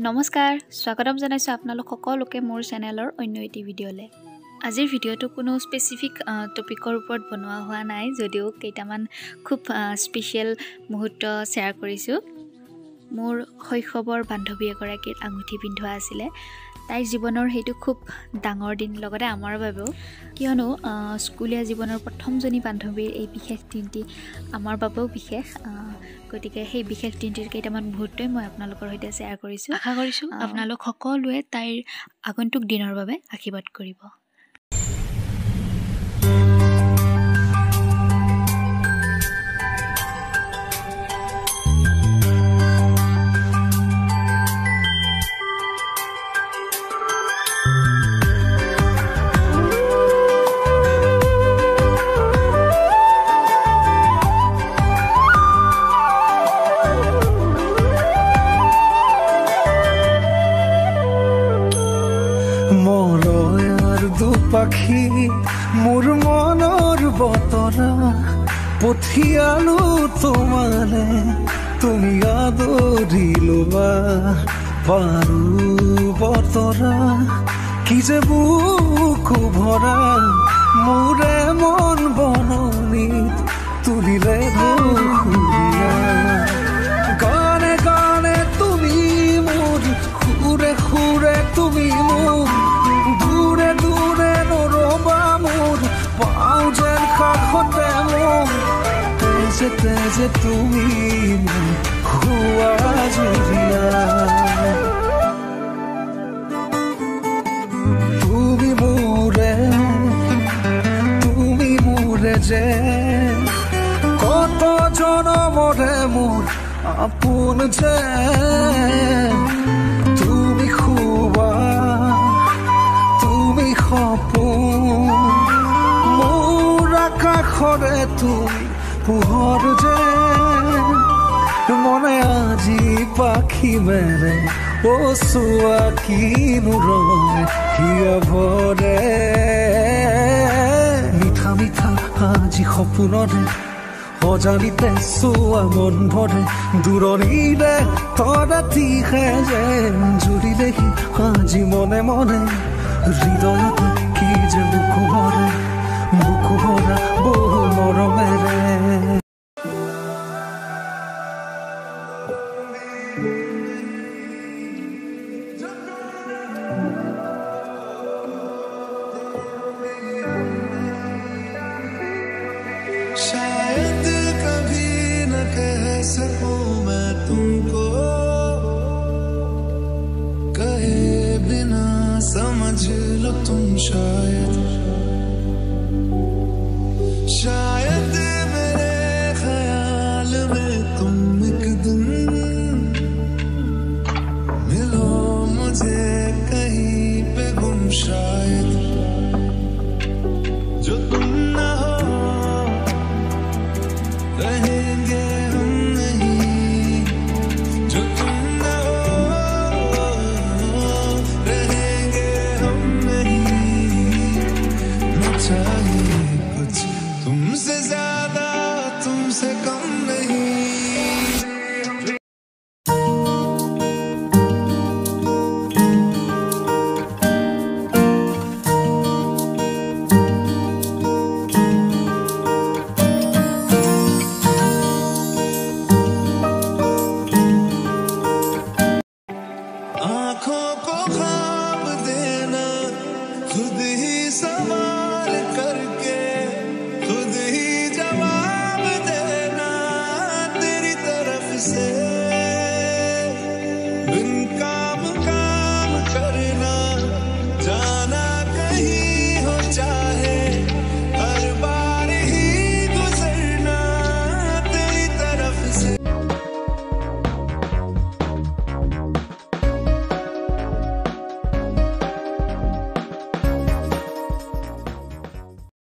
নমস্কাৰ স্বাগতম জনাইছো আপোনালোক সকলোকে মোৰ চেনেলৰ অন্য এটি ভিডিঅ'লে। আজিৰ ভিডিঅ'টো কোনো স্পেচিফিক টপিকৰ ওপৰত বনোৱা হোৱা নাই যদিও কেইটামান খুব স্পেশাল মুহূৰ্ত শ্বেয়াৰ কৰিছো। মোৰ শৈশৱৰ বান্ধৱী এগৰাকীৰ আঙুঠি পিন্ধোৱা আছিলে। তাইৰ জীৱনৰ হেতু খুব ডাঙৰ দিন লগতে আমাৰ বাবেও, কিয়নো স্কুলীয়া জীৱনৰ প্ৰথমজনী বান্ধৱীৰ এই বিশেষ দিনটি আমাৰ বাবেও বিশেষ। গতিকে সেই বিশেষ দিনটিৰ কেইটামান মুহূৰ্তই মই আপোনালোকৰ সৈতে শ্বেয়াৰ কৰিছোঁ। আশা কৰিছোঁ আপোনালোক সকলোৱে তাইৰ আগন্তুক দিনৰ বাবে আশীৰ্বাদ কৰিব। পাখি মোৰ মনৰ বতৰা পঠিয়ালো তোমালে, তুমি আদৰি লবা পাৰো বতৰা। কি যে বুকু ভৰা মোৰে মন বননিত তুলিলে বসুৰীয়া। গানে গানে তুমি মোৰ, সুৰে সুৰে তুমি মোৰ, দূৰে দূৰে নৰবা মোৰ, পাওঁ যেন কাষতে মোৰ, তেজে তেজে তুমি মোৰ হোৱা জুৰিয়া। তুমি মোৰে যে কত জনমৰে মোৰ আপোন যে, তুমি খুবা সপোন মোৰ আকাশৰে তুমি পোহৰ যে, মনে আজি পাখি মেৰে ও চোৱা কিনো ৰঙে হিয়া ভৰে। মিঠা মিঠা আজি সপোনৰে অজানিতে চোৱা মন ভৰে, দূৰণিৰে তৰাতিহে যেন জুৰিলেহি আজি মনে মনে, হৃদয়তে কি যে বুকু ভৰা বহু মৰমেৰে। शायद कभी न कह सकूं मैं तुमको, कहे बिना समझ लो तुम शायद मेरे ख्याल में तुम एक दिन मिलो मुझे कहीं पे गुम, शायद जो तुम ना हो रहेंगे हम नहीं, जो तुम ना हो रहेंगे हम नहीं। न चाहिए कुछ तुमसे ज्यादा तुमसे कम नहीं। आँखों को ख्वाब देना खुद ही सवाल करके,